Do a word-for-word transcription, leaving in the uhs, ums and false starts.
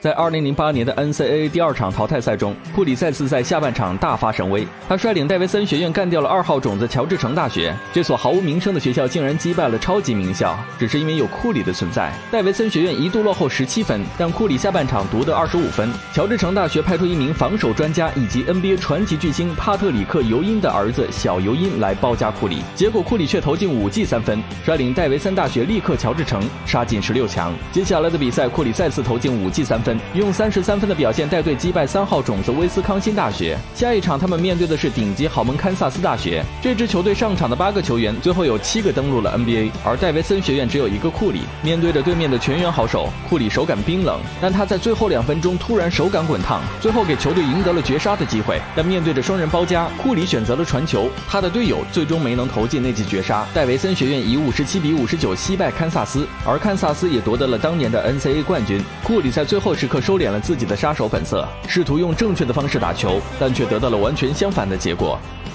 在二零零八年的 N C A A 第二场淘汰赛中，库里再次在下半场大发神威，他率领戴维森学院干掉了二号种子乔治城大学。这所毫无名声的学校竟然击败了超级名校，只是因为有库里的存在。戴维森学院一度落后十七分，但库里下半场独得二十五分。乔治城大学派出一名防守专家以及 N B A 传奇巨星帕特里克·尤因的儿子小尤因来包夹库里，结果库里却投进五记三分，率领戴维森大学力克乔治城，杀进十六强。接下来的比赛，库里再次投进五记三分，用三十三分的表现带队击败三号种子威斯康辛大学。下一场他们面对的是顶级豪门堪萨斯大学。这支球队上场的八个球员，最后有七个登陆了 N B A， 而戴维森学院只有一个库里。面对着对面的全员好手，库里手感冰冷，但他在最后两分钟突然手感滚烫，最后给球队赢得了绝杀的机会。但面对着双人包夹，库里选择了传球，他的队友最终没能投进那记绝杀。戴维森学院以五十七比五十九击败堪萨斯，而堪萨斯也夺得了当年的 N C A A 冠军。库里在最后时刻收敛了自己的杀手本色，试图用正确的方式打球，但却得到了完全相反的结果。